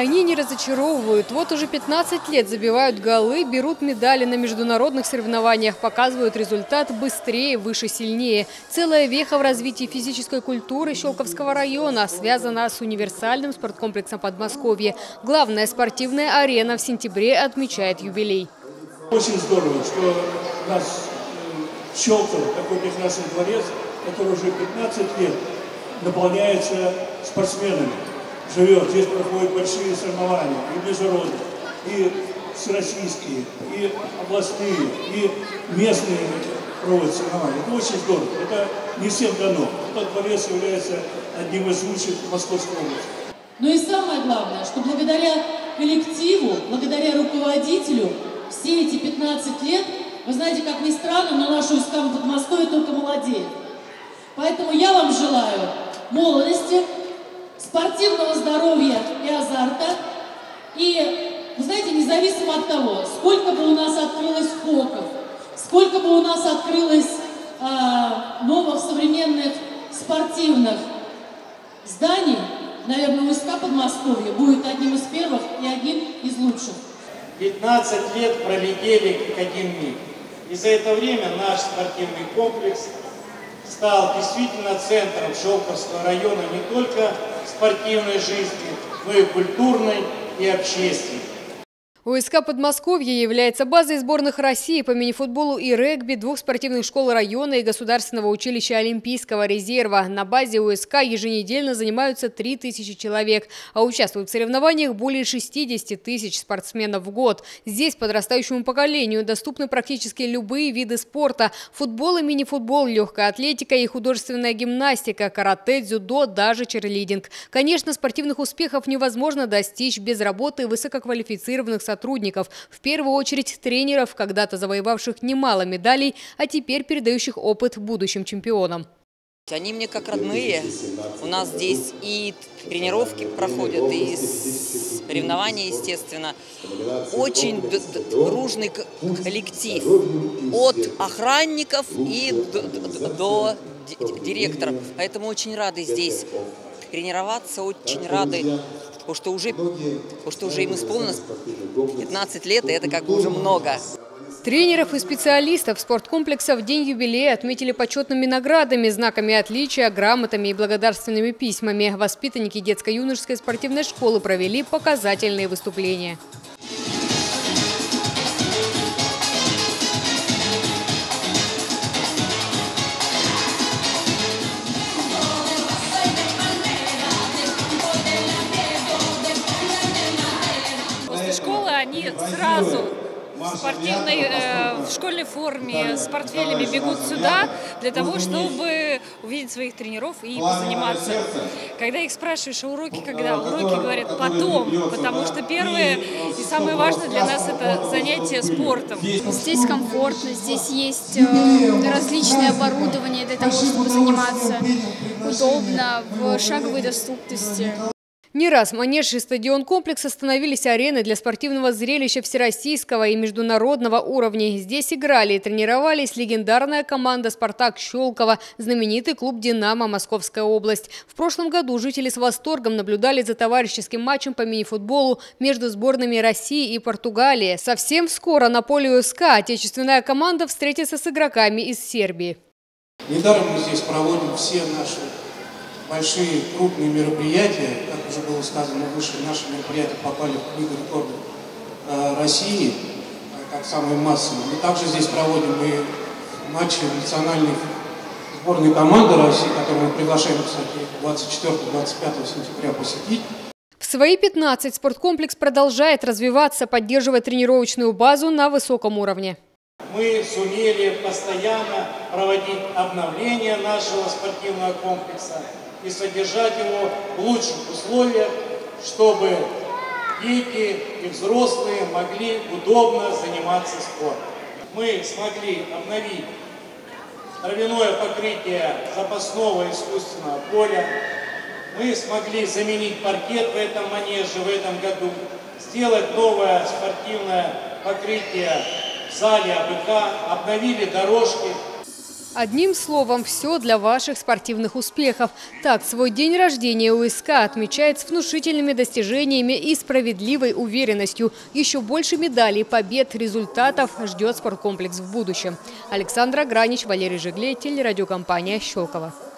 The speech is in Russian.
они не разочаровывают. Вот уже 15 лет забивают голы, берут медали на международных соревнованиях, показывают результат быстрее, выше, сильнее. Целая веха в развитии физической культуры Щелковского района связана с универсальным спорткомплексом Подмосковья. Главная спортивная арена в сентябре отмечает юбилей. Очень здорово, что у нас Щелково, такой прекрасный дворец, который уже 15 лет наполняется спортсменами, живет. Здесь проходят большие соревнования, и международные, и всероссийские, и областные, и местные проводят соревнования. Это очень здорово. Это не всем дано. Этот дворец является одним из лучших в Московской области. Но и самое главное, что благодаря коллективу, благодаря руководителю, все эти 15 лет, вы знаете, как ни странно, но наш УСК Подмосковье только молодеет. Поэтому я вам желаю молодости, спортивного здоровья и азарта. И, вы знаете, независимо от того, сколько бы у нас открылось ФОКов, сколько бы у нас открылось новых современных спортивных зданий, наверное, УСК Подмосковье будет одним из первых и одним из лучших. 15 лет пролетели как один миг. И за это время наш спортивный комплекс стал действительно центром Щелковского района не только спортивной жизни, но и культурной и общественной. УСК Подмосковье является базой сборных России по мини-футболу и регби, двух спортивных школ района и Государственного училища Олимпийского резерва. На базе УСК еженедельно занимаются 3000 человек, а участвуют в соревнованиях более 60 тысяч спортсменов в год. Здесь подрастающему поколению доступны практически любые виды спорта – футбол и мини-футбол, легкая атлетика и художественная гимнастика, карате, дзюдо, даже черлидинг. Конечно, спортивных успехов невозможно достичь без работы высококвалифицированных сотрудников, в первую очередь тренеров, когда-то завоевавших немало медалей, а теперь передающих опыт будущим чемпионам. Они мне как родные. У нас здесь и тренировки проходят, и соревнования, естественно. Очень дружный коллектив. От охранников и до директоров. Поэтому очень рады здесь тренироваться, очень рады. Потому что уже им исполнилось 15 лет, и это как бы уже много. Тренеров и специалистов спорткомплекса в день юбилея отметили почетными наградами, знаками отличия, грамотами и благодарственными письмами. Воспитанники детско-юношеской спортивной школы провели показательные выступления. Школы, они сразу в школьной форме с портфелями бегут сюда для того, чтобы увидеть своих тренеров и позаниматься. Когда их спрашиваешь, а уроки когда? Уроки говорят потом, потому что первое и самое важное для нас это занятие спортом. Здесь комфортно, здесь есть различное оборудование для того, чтобы заниматься удобно, в шаговой доступности. Не раз манеж и стадион комплекса становились ареной для спортивного зрелища всероссийского и международного уровня. Здесь играли и тренировались легендарная команда «Спартак» Щелково, знаменитый клуб «Динамо» Московская область. В прошлом году жители с восторгом наблюдали за товарищеским матчем по мини-футболу между сборными России и Португалии. Совсем скоро на поле УСК отечественная команда встретится с игроками из Сербии. Недаром мы здесь проводим все наши большие крупные мероприятия, как уже было сказано выше, наши мероприятия попали в книгу рекордов России, как самые массовые. Мы также здесь проводим и матчи национальной сборной команды России, которую мы приглашаем, кстати, 24-25 сентября посетить. В свои 15 спорткомплекс продолжает развиваться, поддерживая тренировочную базу на высоком уровне. Мы сумели постоянно проводить обновление нашего спортивного комплекса и содержать его в лучших условиях, чтобы дети и взрослые могли удобно заниматься спортом. Мы смогли обновить травяное покрытие запасного искусственного поля, мы смогли заменить паркет в этом манеже в этом году, сделать новое спортивное покрытие в зале АБК, обновили дорожки. Одним словом, все для ваших спортивных успехов. Так, свой день рождения УСК отмечает с внушительными достижениями и справедливой уверенностью. Еще больше медалей, побед, результатов ждет спорткомплекс в будущем. Александра Гранич, Валерий Жиглей, телерадиокомпания «Щелково».